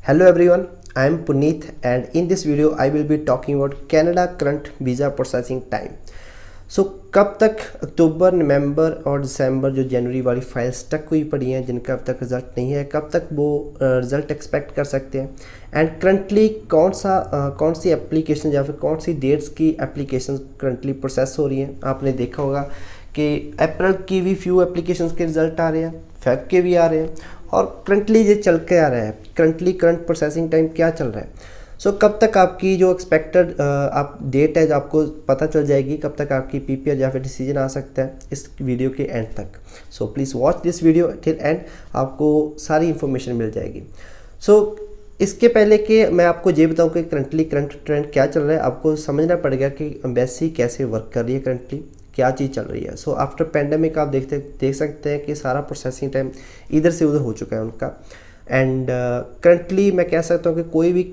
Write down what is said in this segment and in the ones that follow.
Hello everyone, I am Puneet and in this video I will be talking about Canada current visa processing time. So कब तक अक्टूबर, नवंबर और दिसंबर जो जनवरी वाली file stuck हुई पड़ी हैं जिनका अब तक रिज़ल्ट नहीं है, कब तक वो रिज़ल्ट एक्सपेक्ट कर सकते हैं एंड करंटली कौन सी एप्लीकेशन या फिर कौन सी डेट्स की एप्लीकेशन करंटली प्रोसेस हो रही हैं। आपने देखा होगा कि अप्रैल की भी फ्यू एप्लीकेशंस के रिज़ल्ट आ रहे हैं, फेब के भी आ रहे हैं और करंटली ये चल के आ रहा है। करंटली करंट प्रोसेसिंग टाइम क्या चल रहा है। कब तक आपकी जो एक्सपेक्टेड आप डेट है जो आपको पता चल जाएगी, कब तक आपकी पीपीआर या फिर डिसीजन आ सकता है इस वीडियो के एंड तक। Please watch this video till end, आपको सारी इन्फॉर्मेशन मिल जाएगी। इसके पहले कि मैं आपको ये बताऊं कि करंटली करंट ट्रेंड क्या चल रहा है, आपको समझना पड़ेगा कि एम्बेसी कैसे वर्क कर रही है, करंटली क्या चीज़ चल रही है। आफ्टर पेंडेमिक आप देख सकते हैं कि सारा प्रोसेसिंग टाइम इधर से उधर हो चुका है उनका। एंड करंटली मैं कह सकता हूँ कि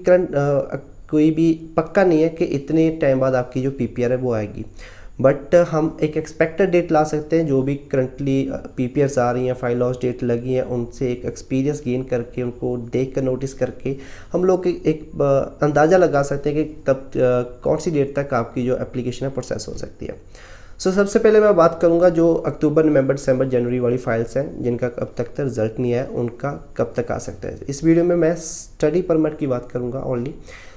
कोई भी पक्का नहीं है कि इतने टाइम बाद आपकी जो पीपीआर है वो आएगी, बट हम एक एक्सपेक्टेड डेट ला सकते हैं। जो भी करंटली पीपीआर्स आ रही हैं, फाइल लॉस डेट लगी है, उनसे एक एक्सपीरियंस गेन करके, उनको देख कर नोटिस करके हम लोग एक अंदाज़ा लगा सकते हैं कि कब कौन सी डेट तक आपकी जो एप्लीकेशन है प्रोसेस हो सकती है। सबसे पहले मैं बात करूंगा जो अक्टूबर, नवंबर, दिसंबर, जनवरी वाली फाइल्स हैं जिनका अब तक रिजल्ट नहीं आया, उनका कब तक आ सकता है। इस वीडियो में मैं स्टडी परमिट की बात करूंगा ओनली।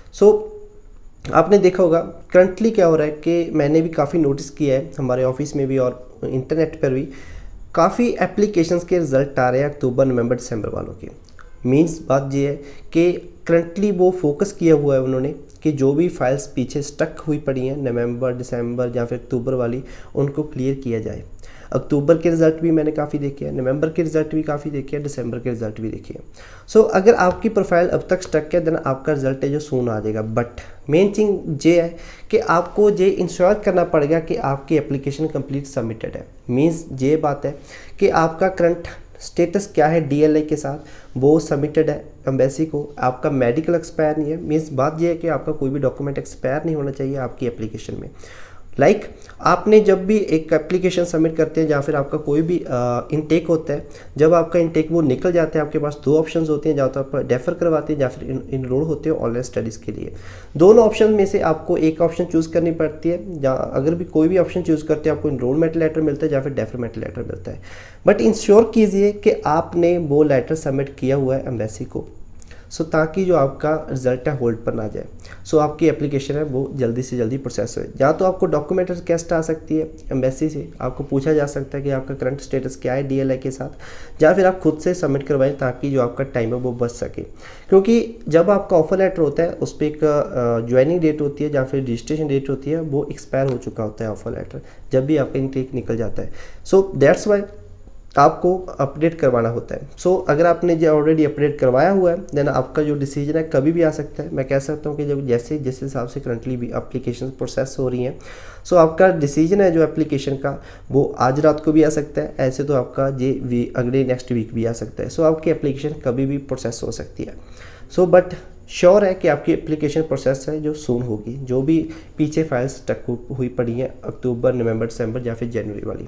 आपने देखा होगा करंटली क्या हो रहा है कि मैंने भी काफ़ी नोटिस किया है, हमारे ऑफिस में भी और इंटरनेट पर भी काफ़ी एप्लीकेशंस के रिज़ल्ट आ रहे हैं अक्टूबर, नवंबर, दिसंबर वालों के। मीन्स बात ये है कि करंटली वो फोकस किया हुआ है उन्होंने कि जो भी फाइल्स पीछे स्टक हुई पड़ी हैं नवंबर, दिसंबर या फिर अक्टूबर वाली, उनको क्लियर किया जाए। अक्टूबर के रिज़ल्ट भी मैंने काफ़ी देखे हैं, नवंबर के रिज़ल्ट भी काफ़ी देखे हैं, दिसंबर के रिज़ल्ट भी देखे हैं। अगर आपकी प्रोफाइल अब तक स्टक है देन आपका रिज़ल्ट है जो सून आ जाएगा। बट मेन थिंग ये है कि आपको ये इंश्योर करना पड़ेगा कि आपकी एप्लीकेशन कंप्लीट सबमिटेड है। मीन्स ये बात है कि आपका करंट स्टेटस क्या है डीएलए के साथ, वो सबमिटेड है एम्बेसी को, आपका मेडिकल एक्सपायर नहीं है। मीन्स बात ये है कि आपका कोई भी डॉक्यूमेंट एक्सपायर नहीं होना चाहिए आपकी एप्लीकेशन में। आपने जब भी एक एप्लीकेशन सबमिट करते हैं या फिर आपका कोई भी इनटेक होता है, जब आपका इनटेक वो निकल जाता है, आपके पास दो ऑप्शंस होते हैं, या तो आप डेफर करवाते हैं या फिर इनरोल होते हैं ऑनलाइन स्टडीज़ के लिए। दोनों ऑप्शन में से आपको एक ऑप्शन चूज़ करनी पड़ती है, या अगर भी कोई भी ऑप्शन चूज़ करते हैं आपको इनरोलमेंट लेटर मिलता है या फिर डेफरमेंट लेटर मिलता है। बट इंश्योर कीजिए कि आपने वो लेटर सबमिट किया हुआ है एम्बेसी को, ताकि जो आपका रिजल्ट है होल्ड पर ना जाए। आपकी एप्लीकेशन है वो जल्दी से जल्दी प्रोसेस हो। या तो आपको डॉक्यूमेंट रिक्वेस्ट आ सकती है एम्बेसी से, आपको पूछा जा सकता है कि आपका करंट स्टेटस क्या है डीएलए के साथ, या फिर आप खुद से सबमिट करवाएं ताकि जो आपका टाइम है वो बच सके। क्योंकि जब आपका ऑफर लेटर होता है उस पर एक ज्वाइनिंग डेट होती है या फिर रजिस्ट्रेशन डेट होती है, वो एक्सपायर हो चुका होता है ऑफर लेटर जब भी आपका इनटेक निकल जाता है। दैट्स वाई आपको अपडेट करवाना होता है। अगर आपने जो ऑलरेडी अपडेट करवाया हुआ है देन आपका जो डिसीजन है कभी भी आ सकता है। मैं कह सकता हूँ कि जब जैसे जिस हिसाब से करंटली भी एप्लीकेशन प्रोसेस हो रही हैं, आपका डिसीजन है जो एप्लीकेशन का वो आज रात को भी आ सकता है, ऐसे तो आपका ये अगले नेक्स्ट वीक भी आ सकता है। आपकी एप्लीकेशन कभी भी प्रोसेस हो सकती है। बट श्योर है कि आपकी एप्लीकेशन प्रोसेस है जो सून होगी, जो भी पीछे फाइल्स स्टक हुई पड़ी हैं अक्टूबर, नवंबर, दिसंबर या फिर जनवरी वाली।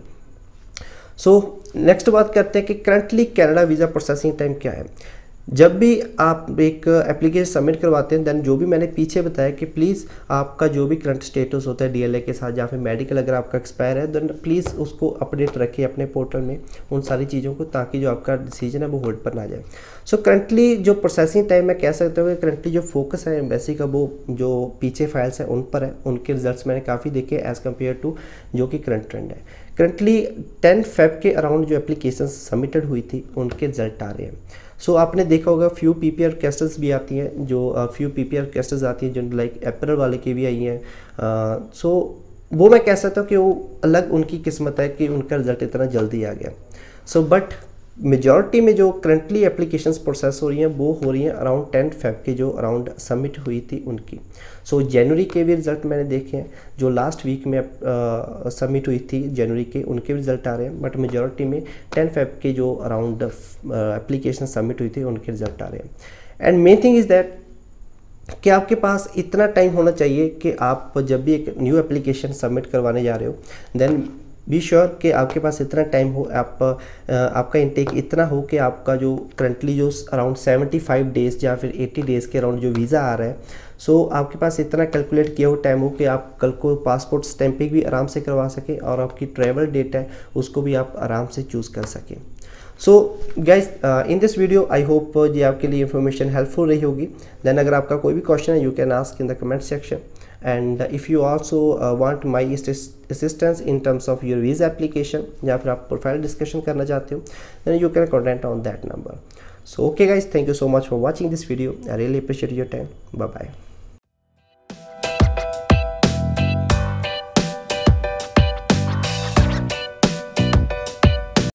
नेक्स्ट बात करते हैं कि currently Canada visa processing time क्या है। जब भी आप एक एप्लीकेशन सबमिट करवाते हैं देन जो भी मैंने पीछे बताया कि प्लीज़ आपका जो भी करंट स्टेटस होता है डीएलए के साथ या फिर मेडिकल अगर आपका एक्सपायर है देन प्लीज़ उसको अपडेट रखिए अपने पोर्टल में उन सारी चीज़ों को, ताकि जो आपका डिसीजन है वो होल्ड पर ना जाए। करंटली जो प्रोसेसिंग टाइम मैं कह सकता हूँ कि करंटली जो फोकस है एम्बेसी का वो जो पीछे फाइल्स हैं उन पर है। उनके रिजल्ट्स मैंने काफ़ी देखे एज़ कम्पेयर टू जो कि करंट ट्रेंड है। करंटली 10 फेब के अराउंड जो एप्लीकेशन सबमिटेड हुई थी उनके रिजल्ट आ रहे हैं। आपने देखा होगा फ्यू पीपीआर कैस्टर्स भी आती हैं, जो फ्यू पीपीआर कैस्टर्स आती हैं जो अप्रैल वाले की भी आई हैं। वो मैं कह सकता हूँ कि वो अलग उनकी किस्मत है कि उनका रिजल्ट इतना जल्दी आ गया। बट मेजॉरिटी में जो करंटली एप्लीकेशंस प्रोसेस हो रही हैं वो हो रही हैं अराउंड 10 फेब के जो अराउंड सबमिट हुई थी उनकी। जनवरी के भी रिज़ल्ट मैंने देखे हैं जो लास्ट वीक में सबमिट हुई थी जनवरी के, उनके भी रिज़ल्ट आ रहे हैं। बट मेजॉरिटी में 10 फेब के जो अराउंड एप्लीकेशन सबमिट हुई थी उनके रिज़ल्ट आ रहे हैं। And main thing is that कि आपके पास इतना टाइम होना चाहिए कि आप जब भी एक न्यू एप्लीकेशन सबमिट करवाने जा रहे हो देन बी श्योर कि आपके पास इतना टाइम हो, आपका इनटेक इतना हो कि आपका जो करंटली जो अराउंड 75 डेज़ या फिर 80 डेज़ के अराउंड जो वीज़ा आ रहा है, सो आपके पास इतना कैलकुलेट किया हुआ टाइम हो कि आप कल को पासपोर्ट स्टैंपिंग भी आराम से करवा सकें और आपकी ट्रैवल डेट है उसको भी आप आराम से चूज़ कर सकें। So guys in this video I hope ये आपके लिए इन्फॉर्मेशन हेल्पफुल रही होगी। देन अगर आपका कोई भी क्वेश्चन है you can ask in the comment section, and if you also want my assistance in terms of your visa application या फिर आप प्रोफाइल डिस्कशन करना चाहते हो then you can contact on that number. So okay guys, thank you so much for watching this video. I really appreciate your time. Bye bye.